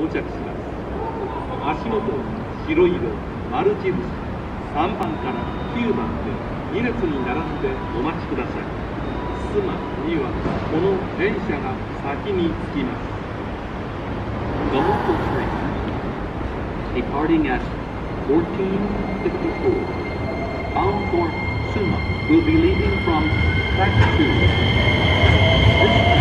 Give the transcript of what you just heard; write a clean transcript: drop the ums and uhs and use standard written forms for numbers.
到着します。足元白色丸印3番から9番で2列に並んでお待ちください。須磨にはこの電車が先に着きます。The local train departing at 14:54 bound for Suma will be leaving from track 2. This